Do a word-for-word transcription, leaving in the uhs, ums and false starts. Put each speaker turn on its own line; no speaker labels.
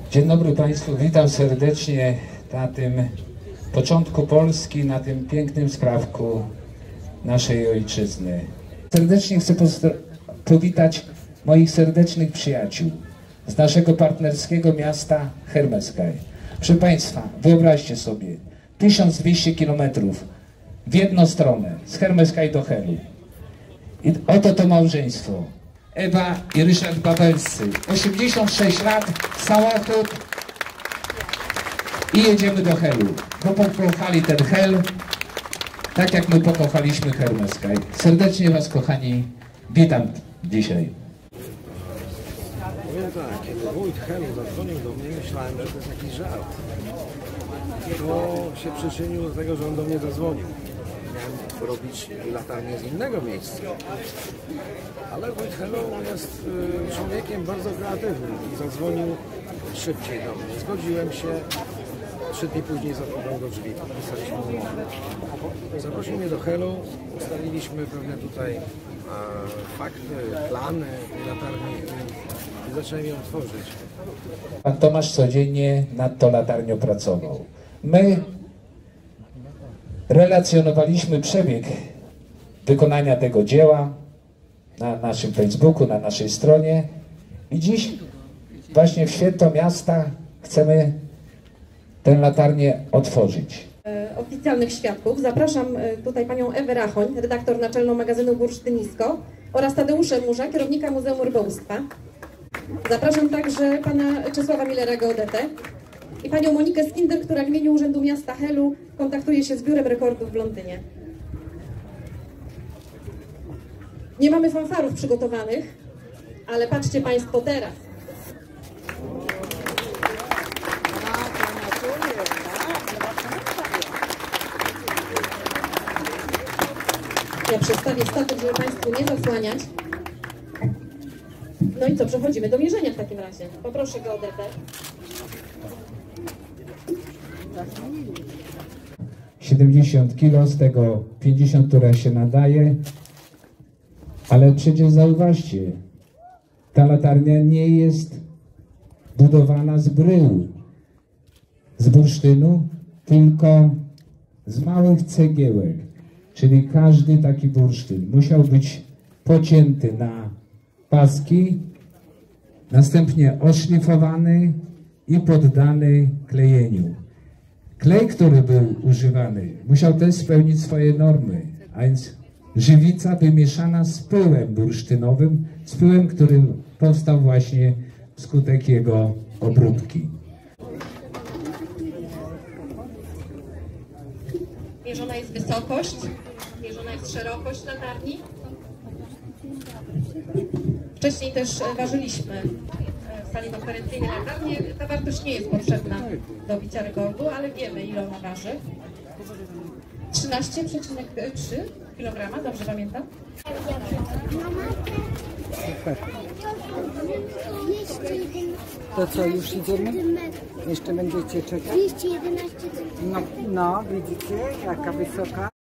Dzień dobry Państwu, witam serdecznie na tym początku Polski, na tym pięknym sprawku naszej ojczyzny. Serdecznie chcę powitać moich serdecznych przyjaciół z naszego partnerskiego miasta Hermeskaj. Proszę Państwa, wyobraźcie sobie, tysiąc dwieście kilometrów w jedną stronę, z Hermeskaj do Helu. I oto to małżeństwo. Ewa i Ryszard Babelscy. osiemdziesiąt sześć lat, samochód i jedziemy do Helu. Bo pokochali ten Hel, tak jak my pokochaliśmy Hermeskaj. Serdecznie Was, kochani, witam dzisiaj.
Powiem tak, kiedy wójt Helu zadzwonił do mnie, myślałem, że to jest jakiś żart. To się przyczynił do tego, że on do mnie zadzwonił. Miałem robić latarnię z innego miejsca. Ale wójt Helu jest y, człowiekiem bardzo kreatywnym i zadzwonił szybciej do mnie. Zgodziłem się. Trzy dni później zapukał do drzwi. Podpisaliśmy umowę. Zaprosił mnie do Helu. Ustaliliśmy pewne tutaj e, fakty, plany tej latarni i zacząłem ją tworzyć.
Pan Tomasz codziennie nad tą latarnią pracował. My relacjonowaliśmy przebieg wykonania tego dzieła na naszym Facebooku, na naszej stronie i dziś właśnie w święto miasta chcemy tę latarnię otworzyć.
Oficjalnych świadków zapraszam tutaj panią Ewę Rachoń, redaktor naczelną magazynu Bursztynisko, oraz Tadeusza Murza, kierownika Muzeum Rybołówstwa. Zapraszam także pana Czesława Millera, geodetę, i panią Monikę Skinder, która w imieniu Urzędu Miasta Helu kontaktuje się z Biurem Rekordów w Londynie. Nie mamy fanfarów przygotowanych, ale patrzcie Państwo teraz. Ja przedstawię statek, żeby Państwu nie zasłaniać. No i co, przechodzimy do mierzenia w takim razie. Poproszę geodetę.
siedemdziesiąt kilo, z tego pięćdziesiąt, która się nadaje. Ale przecież zauważcie, ta latarnia nie jest budowana z bryłu, z bursztynu, tylko z małych cegiełek. Czyli każdy taki bursztyn musiał być pocięty na paski, następnie oszlifowany i poddany klejeniu. Klej, który był używany, musiał też spełnić swoje normy, a więc żywica wymieszana z pyłem bursztynowym, z pyłem, który powstał właśnie wskutek jego obróbki.
Mierzona jest wysokość, mierzona jest szerokość latarni. Wcześniej też ważyliśmy w sali konferencyjnej latarnię. Ta wartość nie jest potrzebna do bicia rekordu, ale wiemy, ile ona waży. trzynaście przecinek trzy kilograma, dobrze pamiętam?
To co, już idziemy? Jeszcze będziecie czekać?
dwieście jedenaście
No, no, widzicie, jaka wysoka.